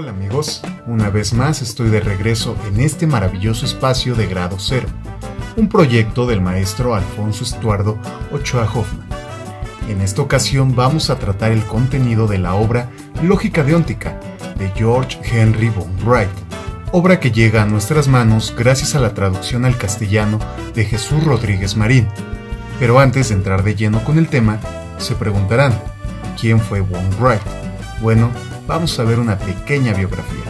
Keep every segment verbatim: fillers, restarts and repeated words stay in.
Hola amigos, una vez más estoy de regreso en este maravilloso espacio de Grado Cero, un proyecto del maestro Alfonso Estuardo Ochoa Hoffman. En esta ocasión vamos a tratar el contenido de la obra Lógica deóntica de George Henry von Wright, obra que llega a nuestras manos gracias a la traducción al castellano de Jesús Rodríguez Marín. Pero antes de entrar de lleno con el tema, se preguntarán, ¿quién fue von Wright? Bueno, vamos a ver una pequeña biografía.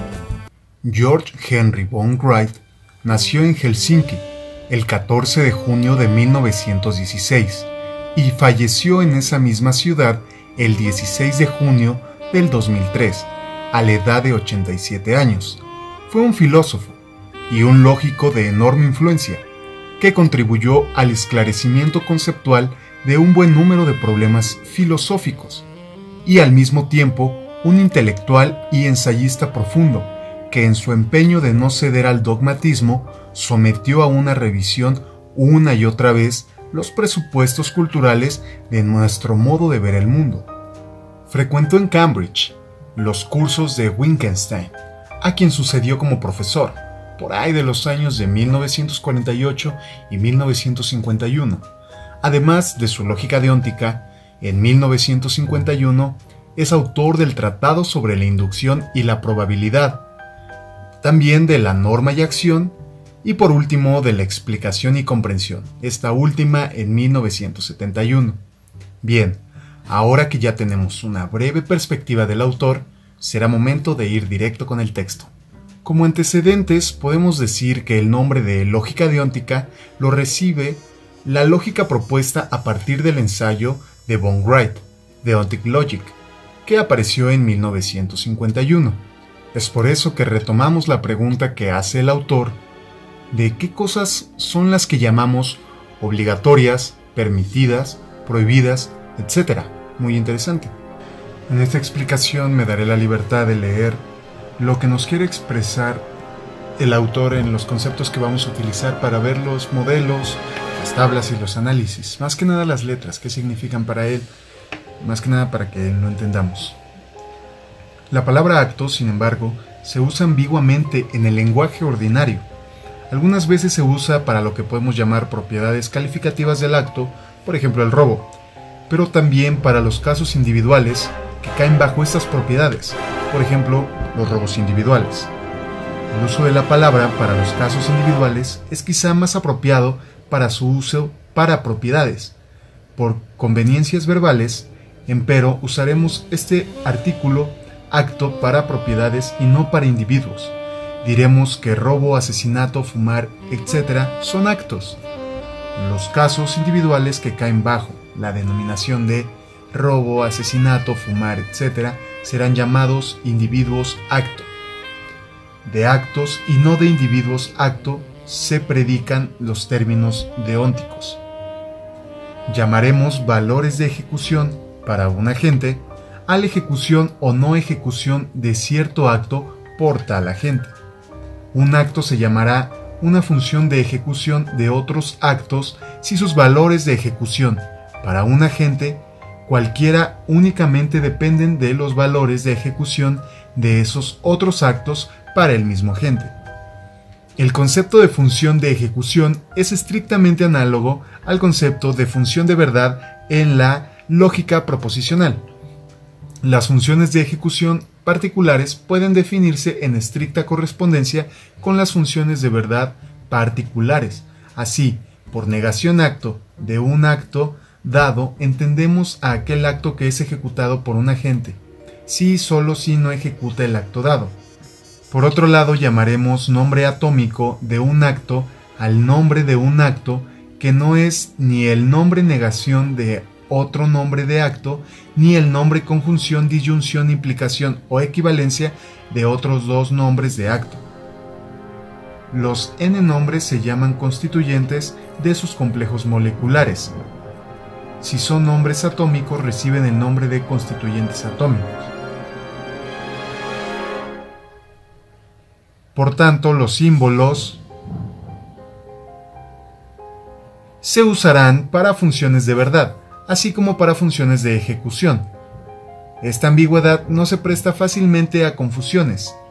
George Henry von Wright nació en Helsinki el catorce de junio de mil novecientos dieciséis y falleció en esa misma ciudad el dieciséis de junio del dos mil tres, a la edad de ochenta y siete años. Fue un filósofo y un lógico de enorme influencia, que contribuyó al esclarecimiento conceptual de un buen número de problemas filosóficos, y al mismo tiempo un intelectual y ensayista profundo, que en su empeño de no ceder al dogmatismo, sometió a una revisión una y otra vez los presupuestos culturales de nuestro modo de ver el mundo. Frecuentó en Cambridge los cursos de Wittgenstein, a quien sucedió como profesor, por ahí de los años de mil novecientos cuarenta y ocho y mil novecientos cincuenta y uno. Además de su Lógica deóntica, en mil novecientos cincuenta y uno es autor del Tratado sobre la Inducción y la Probabilidad, también de la Norma y Acción, y por último de la Explicación y Comprensión, esta última en mil novecientos setenta y uno. Bien, ahora que ya tenemos una breve perspectiva del autor, será momento de ir directo con el texto. Como antecedentes, podemos decir que el nombre de Lógica deóntica lo recibe la lógica propuesta a partir del ensayo de von Wright, Deontic Logic, que apareció en mil novecientos cincuenta y uno. Es por eso que retomamos la pregunta que hace el autor de qué cosas son las que llamamos obligatorias, permitidas, prohibidas, etcétera. Muy interesante. En esta explicación me daré la libertad de leer lo que nos quiere expresar el autor en los conceptos que vamos a utilizar para ver los modelos, las tablas y los análisis. Más que nada las letras, qué significan para él, más que nada para que lo entendamos. La palabra acto, sin embargo, se usa ambiguamente en el lenguaje ordinario. Algunas veces se usa para lo que podemos llamar propiedades calificativas del acto, por ejemplo el robo, pero también para los casos individuales que caen bajo estas propiedades, por ejemplo, los robos individuales. El uso de la palabra para los casos individuales es quizá más apropiado para su uso para propiedades. Por conveniencias verbales, empero, usaremos este artículo acto para propiedades y no para individuos. Diremos que robo, asesinato, fumar, etcétera son actos. Los casos individuales que caen bajo la denominación de robo, asesinato, fumar, etcétera serán llamados individuos acto. De actos y no de individuos acto se predican los términos deónticos. Llamaremos valores de ejecución para un agente a la ejecución o no ejecución de cierto acto por tal agente. Un acto se llamará una función de ejecución de otros actos si sus valores de ejecución para un agente cualquiera únicamente dependen de los valores de ejecución de esos otros actos para el mismo agente. El concepto de función de ejecución es estrictamente análogo al concepto de función de verdad en la lógica proposicional. Las funciones de ejecución particulares pueden definirse en estricta correspondencia con las funciones de verdad particulares. Así, por negación acto de un acto dado, entendemos a aquel acto que es ejecutado por un agente, si y solo si no ejecuta el acto dado. Por otro lado, llamaremos nombre atómico de un acto al nombre de un acto que no es ni el nombre negación de otro nombre de acto, ni el nombre conjunción, disyunción, implicación o equivalencia de otros dos nombres de acto. Los n nombres se llaman constituyentes de sus complejos moleculares. Si son nombres atómicos, reciben el nombre de constituyentes atómicos. Por tanto, los símbolos se usarán para funciones de verdad, así como para funciones de ejecución. Esta ambigüedad no se presta fácilmente a confusiones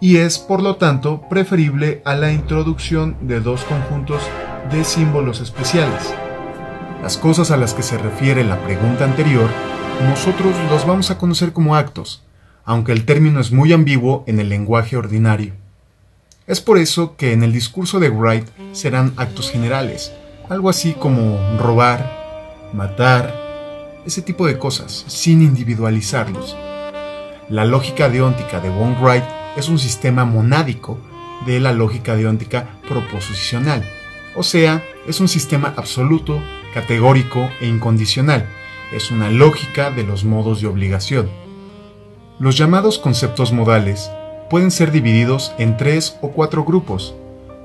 y es por lo tanto preferible a la introducción de dos conjuntos de símbolos especiales. Las cosas a las que se refiere la pregunta anterior, nosotros los vamos a conocer como actos, aunque el término es muy ambiguo en el lenguaje ordinario. Es por eso que en el discurso de Wright serán actos generales, algo así como robar, matar, ese tipo de cosas, sin individualizarlos. La lógica deóntica de von Wright es un sistema monádico de la lógica deóntica proposicional, o sea, es un sistema absoluto, categórico e incondicional. Es una lógica de los modos de obligación. Los llamados conceptos modales pueden ser divididos en tres o cuatro grupos.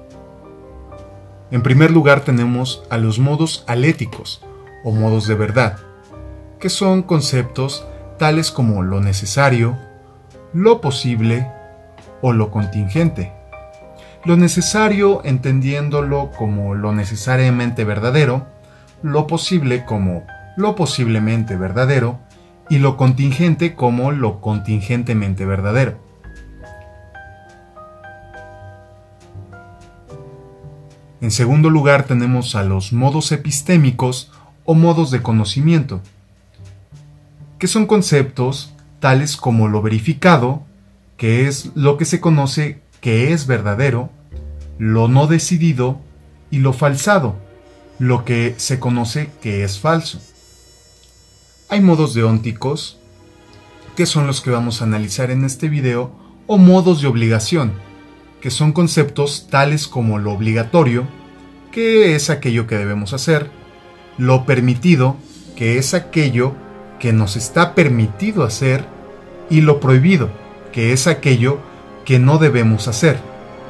En primer lugar tenemos a los modos aléticos o modos de verdad, que son conceptos tales como lo necesario, lo posible o lo contingente. Lo necesario entendiéndolo como lo necesariamente verdadero, lo posible como lo posiblemente verdadero y lo contingente como lo contingentemente verdadero. En segundo lugar tenemos a los modos epistémicos o modos de conocimiento, que son conceptos tales como lo verificado, que es lo que se conoce que es verdadero, lo no decidido y lo falsado, lo que se conoce que es falso. Hay modos deónticos, que son los que vamos a analizar en este video, o modos de obligación, que son conceptos tales como lo obligatorio, que es aquello que debemos hacer, lo permitido, que es aquello que nos está permitido hacer, y lo prohibido, que es aquello que no debemos hacer.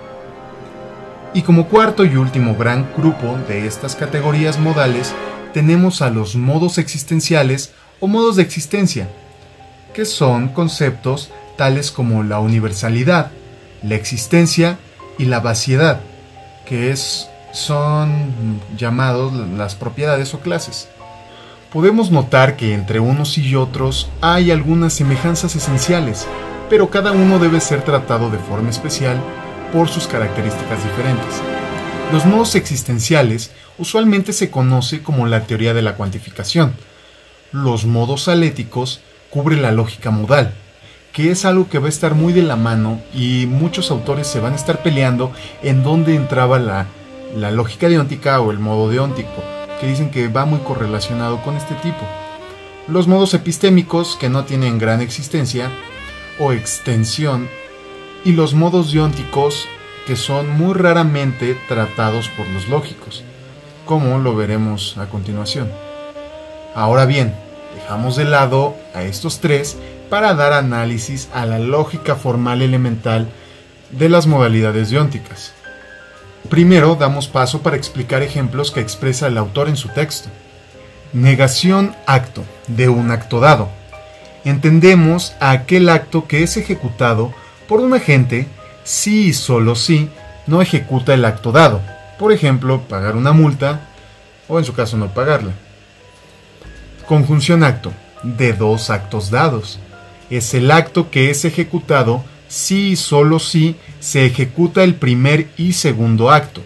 Y como cuarto y último gran grupo de estas categorías modales, tenemos a los modos existenciales o modos de existencia, que son conceptos tales como la universalidad, la existencia y la vaciedad, que es, son llamados las propiedades o clases. Podemos notar que entre unos y otros hay algunas semejanzas esenciales, pero cada uno debe ser tratado de forma especial por sus características diferentes. Los modos existenciales usualmente se conoce como la teoría de la cuantificación. Los modos aléticos cubren la lógica modal, que es algo que va a estar muy de la mano y muchos autores se van a estar peleando en dónde entraba la, la lógica deóntica o el modo deóntico, que dicen que va muy correlacionado con este tipo. Los modos epistémicos, que no tienen gran existencia o extensión, y los modos deónticos, que son muy raramente tratados por los lógicos, como lo veremos a continuación. Ahora bien, dejamos de lado a estos tres para dar análisis a la lógica formal elemental de las modalidades deónticas. Primero damos paso para explicar ejemplos que expresa el autor en su texto. Negación acto de un acto dado. Entendemos a aquel acto que es ejecutado por un agente si y solo si no ejecuta el acto dado, por ejemplo, pagar una multa o en su caso no pagarla. Conjunción acto de dos actos dados. Es el acto que es ejecutado si y solo si se ejecuta el primer y segundo acto.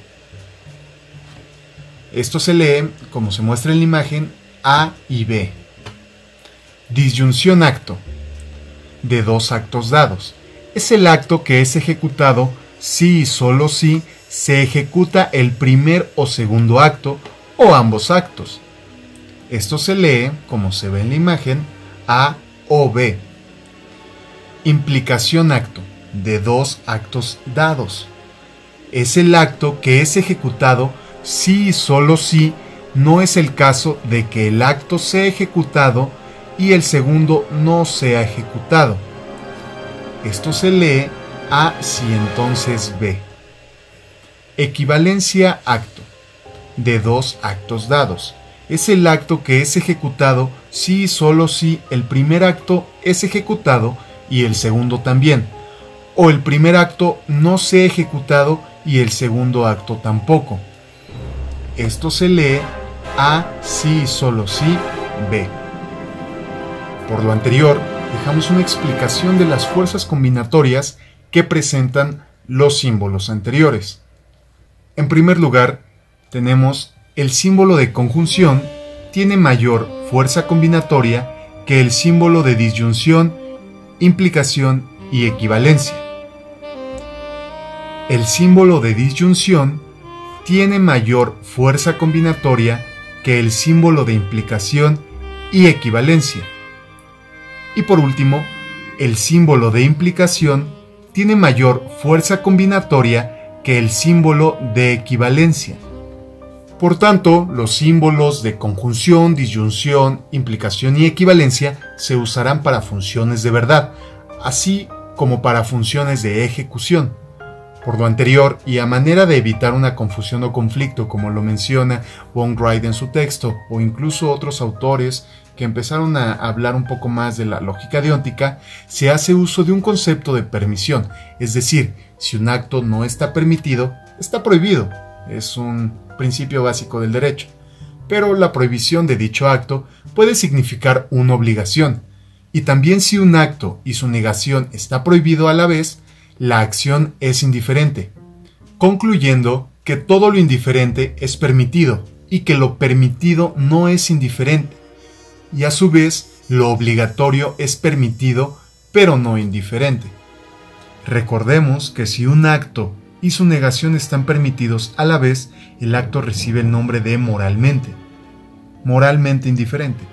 Esto se lee, como se muestra en la imagen, A y B. Disyunción acto de dos actos dados. Es el acto que es ejecutado si y solo si se ejecuta el primer o segundo acto o ambos actos. Esto se lee, como se ve en la imagen, A o B. Implicación acto de dos actos dados. Es el acto que es ejecutado si y solo si no es el caso de que el acto sea ejecutado y el segundo no sea ejecutado. Esto se lee A si entonces B. Equivalencia acto de dos actos dados. Es el acto que es ejecutado si y solo si el primer acto es ejecutado y el segundo también, o el primer acto no sea ejecutado y el segundo acto tampoco. Esto se lee A si y solo si B. Por lo anterior, dejamos una explicación de las fuerzas combinatorias que presentan los símbolos anteriores. En primer lugar, tenemos el símbolo de conjunción tiene mayor fuerza combinatoria que el símbolo de disyunción, implicación y equivalencia. El símbolo de disyunción tiene mayor fuerza combinatoria que el símbolo de implicación y equivalencia. Y por último, el símbolo de implicación tiene mayor fuerza combinatoria que el símbolo de equivalencia. Por tanto, los símbolos de conjunción, disyunción, implicación y equivalencia se usarán para funciones de verdad, así como para funciones de ejecución. Por lo anterior, y a manera de evitar una confusión o conflicto, como lo menciona von Wright en su texto, o incluso otros autores que empezaron a hablar un poco más de la lógica deóntica, se hace uso de un concepto de permisión, es decir, si un acto no está permitido, está prohibido. Es un principio básico del derecho. Pero la prohibición de dicho acto puede significar una obligación, y también si un acto y su negación está prohibido a la vez, la acción es indiferente, concluyendo que todo lo indiferente es permitido y que lo permitido no es indiferente, y a su vez lo obligatorio es permitido pero no indiferente. Recordemos que si un acto y su negación están permitidos a la vez, el acto recibe el nombre de moralmente, moralmente indiferente.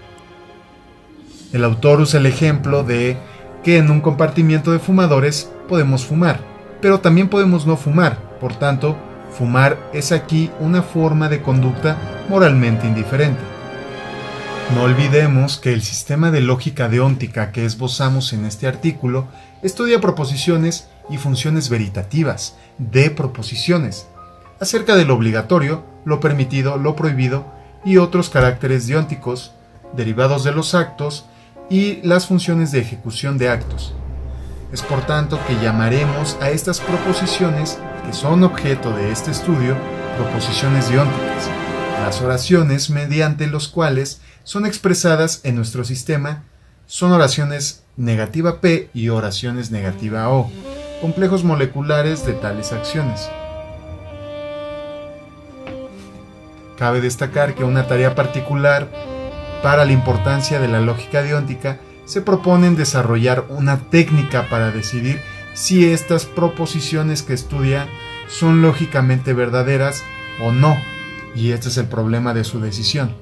El autor usa el ejemplo de que en un compartimiento de fumadores podemos fumar, pero también podemos no fumar. Por tanto, fumar es aquí una forma de conducta moralmente indiferente. No olvidemos que el sistema de lógica deóntica que esbozamos en este artículo estudia proposiciones y funciones veritativas de proposiciones, acerca de lo obligatorio, lo permitido, lo prohibido y otros caracteres deónticos, derivados de los actos y las funciones de ejecución de actos. Es por tanto que llamaremos a estas proposiciones, que son objeto de este estudio, proposiciones deónticas, las oraciones mediante los cuales son expresadas en nuestro sistema son oraciones negativa P y oraciones negativa O, complejos moleculares de tales acciones. Cabe destacar que una tarea particular para la importancia de la lógica deóntica se propone en desarrollar una técnica para decidir si estas proposiciones que estudia son lógicamente verdaderas o no, y este es el problema de su decisión.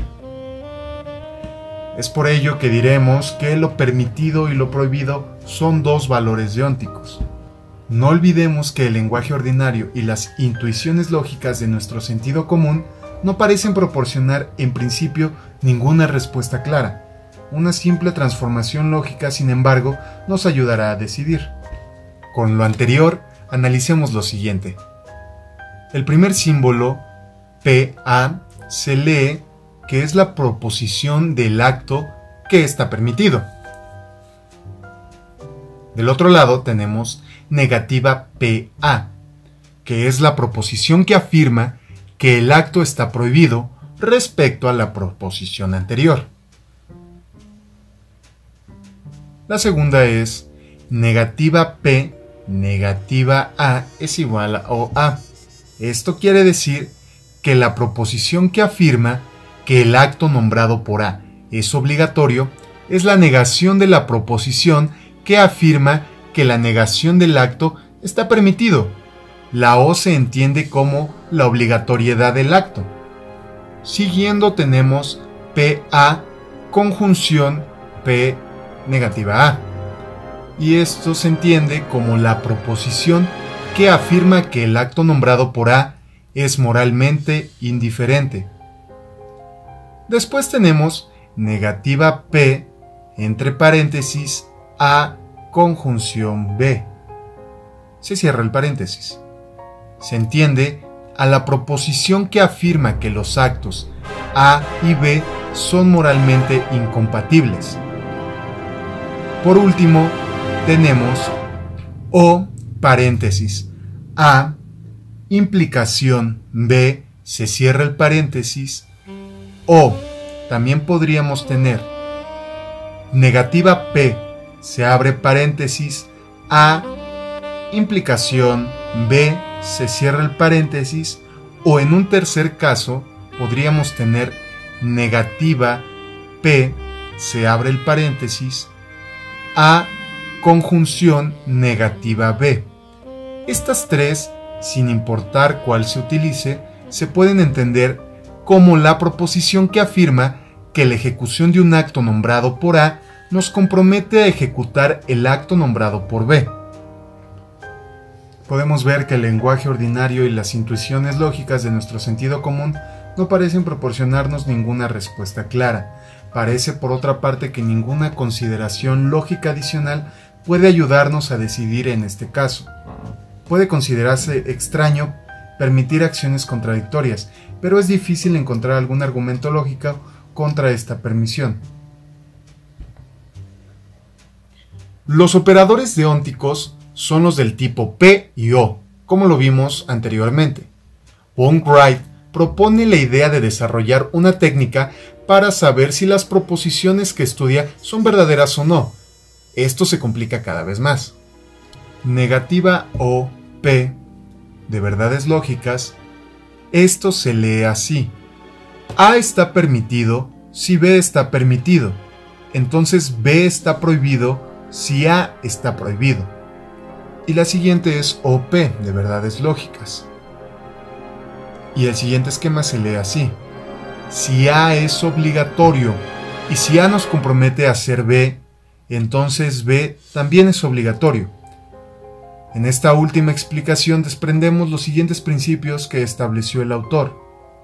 Es por ello que diremos que lo permitido y lo prohibido son dos valores deónticos. No olvidemos que el lenguaje ordinario y las intuiciones lógicas de nuestro sentido común no parecen proporcionar en principio ninguna respuesta clara. Una simple transformación lógica, sin embargo, nos ayudará a decidir. Con lo anterior, analicemos lo siguiente. El primer símbolo, P A, se lee que es la proposición del acto que está permitido. Del otro lado tenemos negativa P A, que es la proposición que afirma que el acto está prohibido respecto a la proposición anterior. La segunda es negativa P, negativa A es igual a O A. Esto quiere decir que la proposición que afirma que el acto nombrado por A es obligatorio es la negación de la proposición que afirma que la negación del acto está permitido. La O se entiende como la obligatoriedad del acto. Siguiendo tenemos P A conjunción P negativa A. Y esto se entiende como la proposición que afirma que el acto nombrado por A es moralmente indiferente. Después tenemos negativa P entre paréntesis A conjunción B. Se cierra el paréntesis. Se entiende a la proposición que afirma que los actos A y B son moralmente incompatibles. Por último, tenemos O paréntesis A implicación B, se cierra el paréntesis, O. También podríamos tener negativa P, se abre paréntesis, A implicación B, se cierra el paréntesis, o en un tercer caso podríamos tener negativa P, se abre el paréntesis, A, conjunción negativa B. Estas tres, sin importar cuál se utilice, se pueden entender como la proposición que afirma que la ejecución de un acto nombrado por A nos compromete a ejecutar el acto nombrado por B. Podemos ver que el lenguaje ordinario y las intuiciones lógicas de nuestro sentido común no parecen proporcionarnos ninguna respuesta clara. Parece, por otra parte, que ninguna consideración lógica adicional puede ayudarnos a decidir en este caso. Puede considerarse extraño permitir acciones contradictorias, pero es difícil encontrar algún argumento lógico contra esta permisión. Los operadores deónticos son los del tipo P y O, como lo vimos anteriormente. Von Wright propone la idea de desarrollar una técnica para saber si las proposiciones que estudia son verdaderas o no. Esto se complica cada vez más. Negativa O, P, de verdades lógicas, esto se lee así. A está permitido si B está permitido. Entonces B está prohibido si A está prohibido. Y la siguiente es O P, de verdades lógicas. Y el siguiente esquema se lee así. Si A es obligatorio y si A nos compromete a hacer B, entonces B también es obligatorio. En esta última explicación desprendemos los siguientes principios que estableció el autor.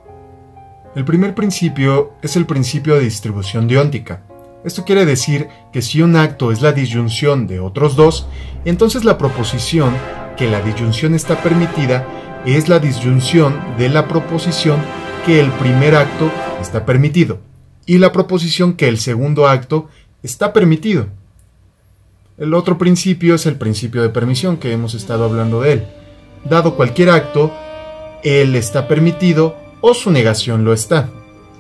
El primer principio es el principio de distribución deóntica. Esto quiere decir que si un acto es la disyunción de otros dos, entonces la proposición que la disyunción está permitida es la disyunción de la proposición que el primer acto está permitido y la proposición que el segundo acto está permitido. El otro principio es el principio de permisión, que hemos estado hablando de él. Dado cualquier acto, él está permitido o su negación lo está.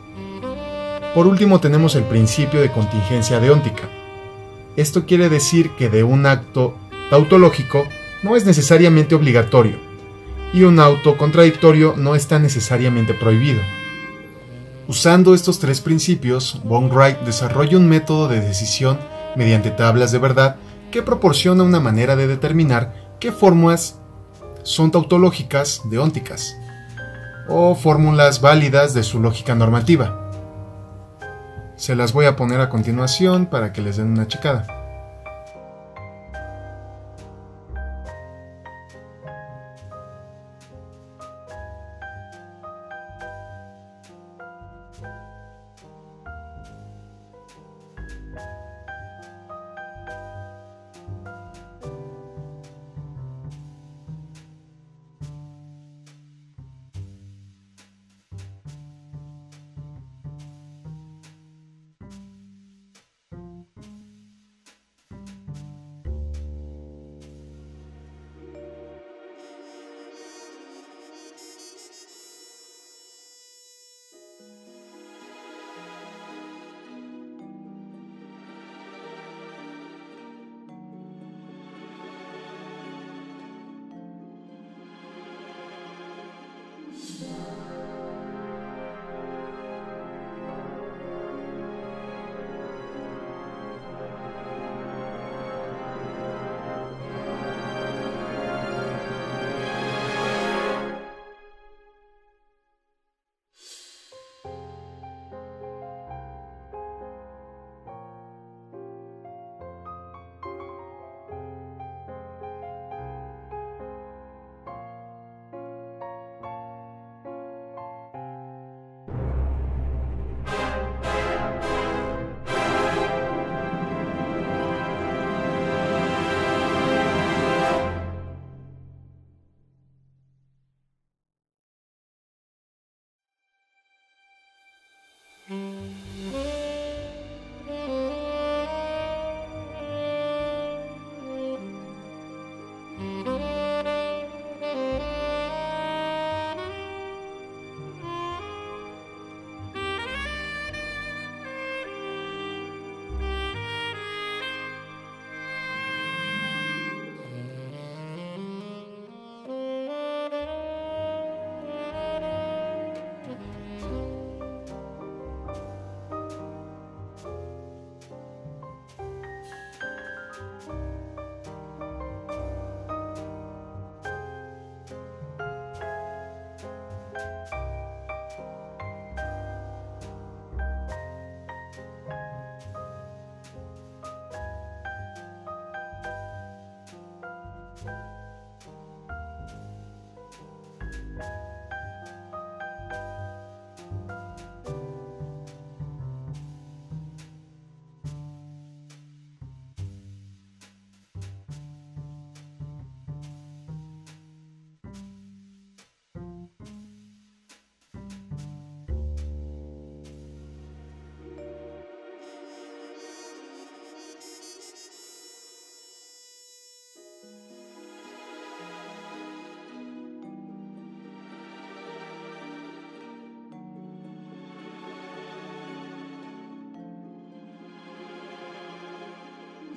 Por último tenemos el principio de contingencia deóntica. Esto quiere decir que de un acto tautológico no es necesariamente obligatorio y un auto contradictorio no está necesariamente prohibido. Usando estos tres principios, Von Wright desarrolla un método de decisión mediante tablas de verdad que proporciona una manera de determinar qué fórmulas son tautológicas deónticas o fórmulas válidas de su lógica normativa. Se las voy a poner a continuación para que les den una checada.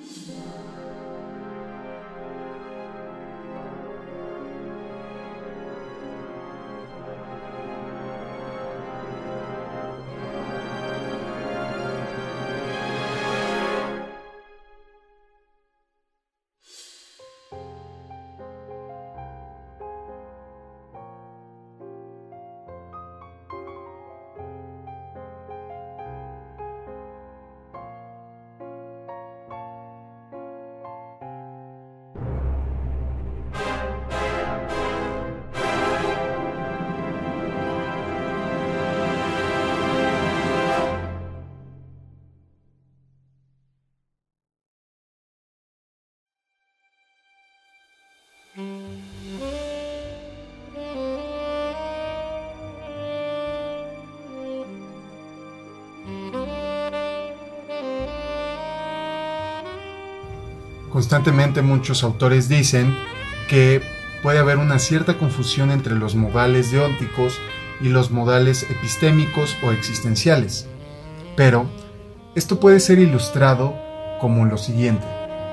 Constantemente muchos autores dicen que puede haber una cierta confusión entre los modales deónticos y los modales epistémicos o existenciales, pero esto puede ser ilustrado como lo siguiente,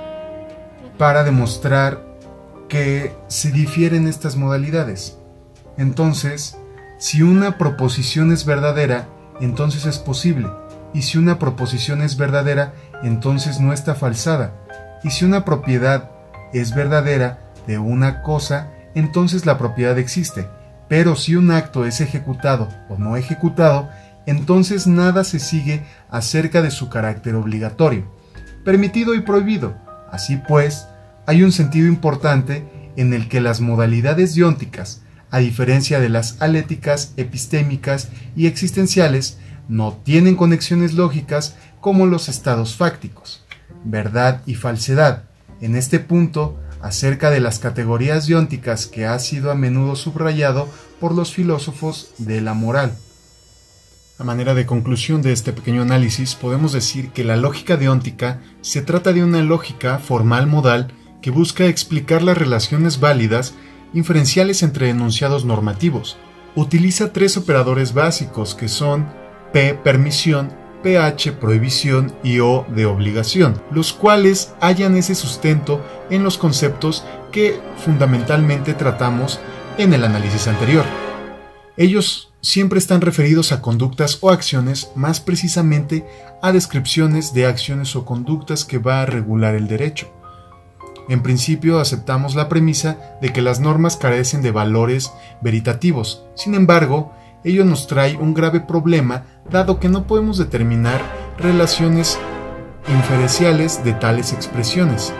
para demostrar que se difieren estas modalidades. Entonces, si una proposición es verdadera, entonces es posible, y si una proposición es verdadera, entonces no está falsada. Y si una propiedad es verdadera de una cosa, entonces la propiedad existe. Pero si un acto es ejecutado o no ejecutado, entonces nada se sigue acerca de su carácter obligatorio, permitido y prohibido. Así pues, hay un sentido importante en el que las modalidades deónticas, a diferencia de las aléticas, epistémicas y existenciales, no tienen conexiones lógicas como los estados fácticos. Verdad y falsedad. En este punto, acerca de las categorías deónticas que ha sido a menudo subrayado por los filósofos de la moral. A manera de conclusión de este pequeño análisis, podemos decir que la lógica deóntica se trata de una lógica formal modal que busca explicar las relaciones válidas inferenciales entre enunciados normativos. Utiliza tres operadores básicos que son P, permisión, pH, prohibición y O de obligación, los cuales hallan ese sustento en los conceptos que fundamentalmente tratamos en el análisis anterior. Ellos siempre están referidos a conductas o acciones, más precisamente a descripciones de acciones o conductas que va a regular el derecho. En principio aceptamos la premisa de que las normas carecen de valores veritativos. Sin embargo, ello nos trae un grave problema, dado que no podemos determinar relaciones inferenciales de tales expresiones.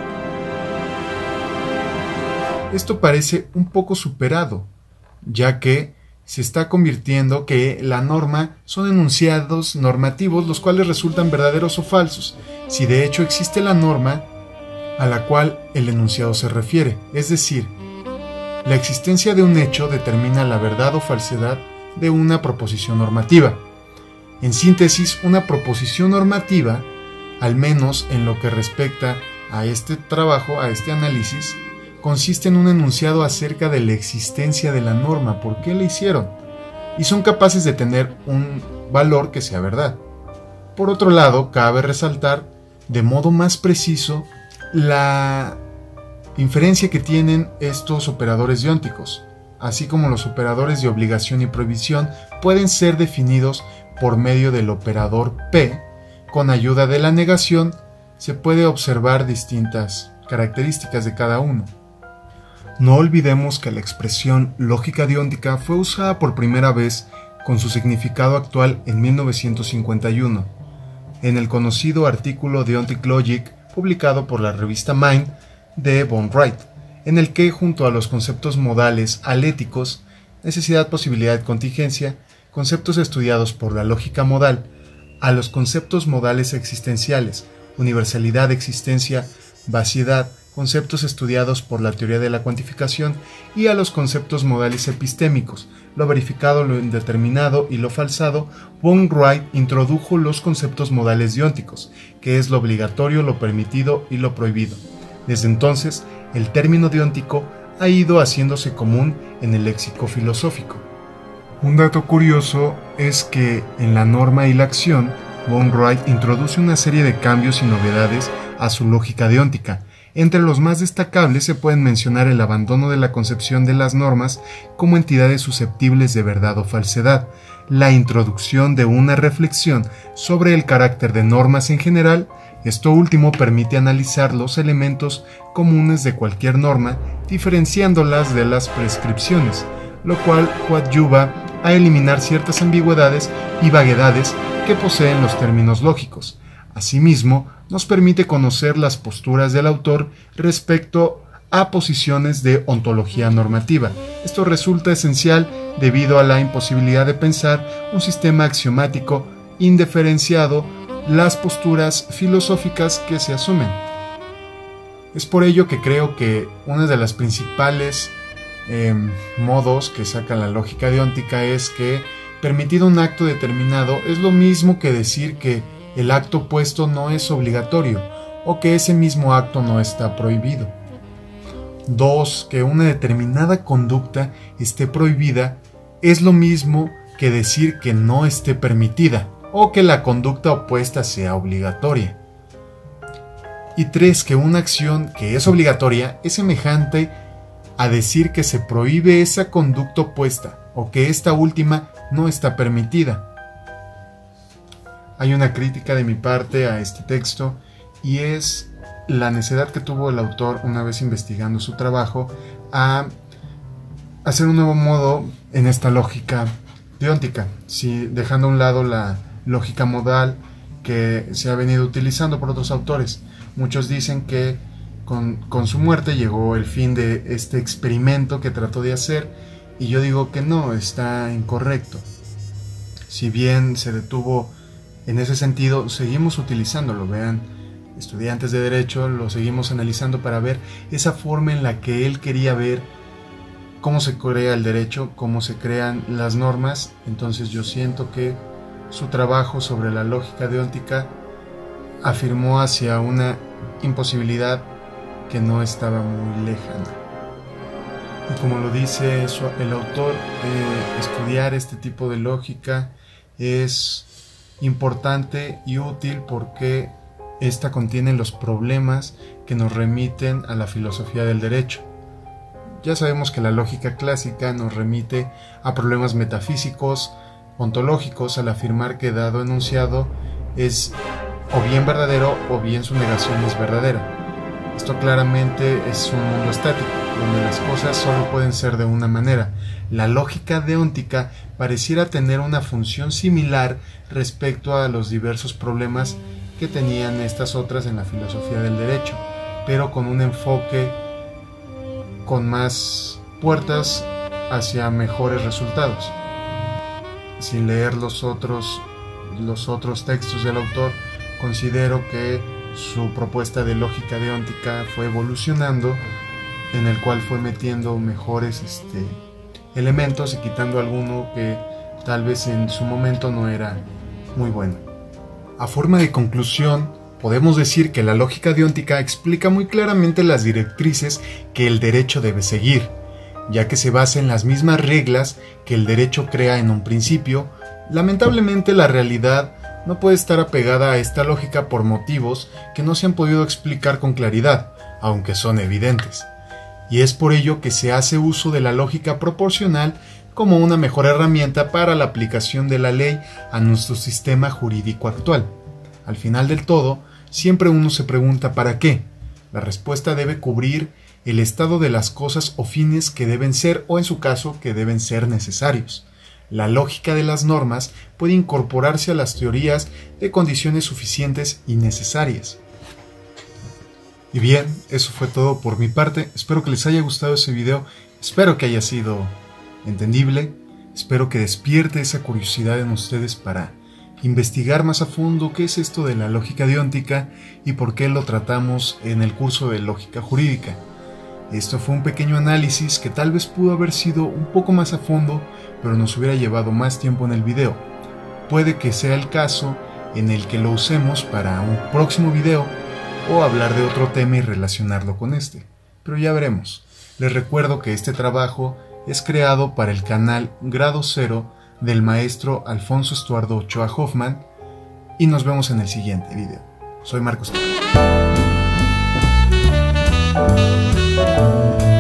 Esto parece un poco superado, ya que se está convirtiendo que la norma son enunciados normativos los cuales resultan verdaderos o falsos, si de hecho existe la norma a la cual el enunciado se refiere, es decir, la existencia de un hecho determina la verdad o falsedad de una proposición normativa. En síntesis, una proposición normativa, al menos en lo que respecta a este trabajo, a este análisis, consiste en un enunciado acerca de la existencia de la norma, por qué la hicieron, y son capaces de tener un valor que sea verdad. Por otro lado, cabe resaltar de modo más preciso la inferencia que tienen estos operadores deónticos, así como los operadores de obligación y prohibición pueden ser definidos por medio del operador P. Con ayuda de la negación se puede observar distintas características de cada uno. No olvidemos que la expresión lógica deóntica fue usada por primera vez con su significado actual en mil novecientos cincuenta y uno, en el conocido artículo Deontic Logic publicado por la revista Mind de von Wright, en el que, junto a los conceptos modales aléticos, necesidad, posibilidad, contingencia, conceptos estudiados por la lógica modal, a los conceptos modales existenciales, universalidad, existencia, vaciedad, conceptos estudiados por la teoría de la cuantificación, y a los conceptos modales epistémicos, lo verificado, lo indeterminado y lo falsado, von Wright introdujo los conceptos modales deónticos, que es lo obligatorio, lo permitido y lo prohibido. Desde entonces, el término deóntico ha ido haciéndose común en el léxico filosófico. Un dato curioso es que en la norma y la acción Wainwright introduce una serie de cambios y novedades a su lógica deóntica. Entre los más destacables se pueden mencionar el abandono de la concepción de las normas como entidades susceptibles de verdad o falsedad, la introducción de una reflexión sobre el carácter de normas en general. Esto último permite analizar los elementos comunes de cualquier norma, diferenciándolas de las prescripciones, lo cual coadyuva a eliminar ciertas ambigüedades y vaguedades que poseen los términos lógicos. Asimismo, nos permite conocer las posturas del autor respecto a posiciones de ontología normativa. Esto resulta esencial debido a la imposibilidad de pensar un sistema axiomático indiferenciado las posturas filosóficas que se asumen. Es por ello que creo que una de las principales eh, modos que saca la lógica deóntica es que permitido un acto determinado es lo mismo que decir que el acto opuesto no es obligatorio o que ese mismo acto no está prohibido. Dos, que una determinada conducta esté prohibida es lo mismo que decir que no esté permitida o que la conducta opuesta sea obligatoria. Y tres, que una acción que es obligatoria es semejante a decir que se prohíbe esa conducta opuesta o que esta última no está permitida. Hay una crítica de mi parte a este texto y es la necedad que tuvo el autor una vez investigando su trabajo a hacer un nuevo modo en esta lógica deóntica, si dejando a un lado la lógica modal que se ha venido utilizando por otros autores. Muchos dicen que con, con su muerte llegó el fin de este experimento que trató de hacer, y yo digo que no, está incorrecto. Si bien se detuvo en ese sentido, seguimos utilizándolo. Vean, estudiantes de Derecho, lo seguimos analizando para ver esa forma en la que él quería ver cómo se crea el derecho, cómo se crean las normas. Entonces yo siento que su trabajo sobre la lógica deóntica afirmó hacia una imposibilidad que no estaba muy lejana. Y como lo dice el autor, eh, estudiar este tipo de lógica es importante y útil porque esta contiene los problemas que nos remiten a la filosofía del derecho. Ya sabemos que la lógica clásica nos remite a problemas metafísicos, ontológicos, al afirmar que dado enunciado es o bien verdadero o bien su negación es verdadera. Esto claramente es un mundo estático, donde las cosas solo pueden ser de una manera. La lógica deóntica pareciera tener una función similar respecto a los diversos problemas que tenían estas otras en la filosofía del derecho, pero con un enfoque con más puertas hacia mejores resultados. Sin leer los otros, los otros textos del autor, considero que su propuesta de lógica deóntica fue evolucionando, en el cual fue metiendo mejores este, elementos y quitando alguno que tal vez en su momento no era muy bueno. A forma de conclusión, podemos decir que la lógica deóntica explica muy claramente las directrices que el derecho debe seguir, ya que se basa en las mismas reglas que el derecho crea en un principio. Lamentablemente, la realidad no puede estar apegada a esta lógica por motivos que no se han podido explicar con claridad, aunque son evidentes. Y es por ello que se hace uso de la lógica proporcional como una mejor herramienta para la aplicación de la ley a nuestro sistema jurídico actual. Al final del todo, siempre uno se pregunta ¿para qué? La respuesta debe cubrir el estado de las cosas o fines que deben ser, o en su caso, que deben ser necesarios. La lógica de las normas puede incorporarse a las teorías de condiciones suficientes y necesarias. Y bien, eso fue todo por mi parte. Espero que les haya gustado ese video, espero que haya sido entendible, espero que despierte esa curiosidad en ustedes para investigar más a fondo qué es esto de la lógica deóntica y por qué lo tratamos en el curso de lógica jurídica. Esto fue un pequeño análisis que tal vez pudo haber sido un poco más a fondo, pero nos hubiera llevado más tiempo en el video. Puede que sea el caso en el que lo usemos para un próximo video o hablar de otro tema y relacionarlo con este, pero ya veremos. Les recuerdo que este trabajo es creado para el canal Grado Cero del maestro Alfonso Estuardo Ochoa Hoffman y nos vemos en el siguiente video. Soy Marcos.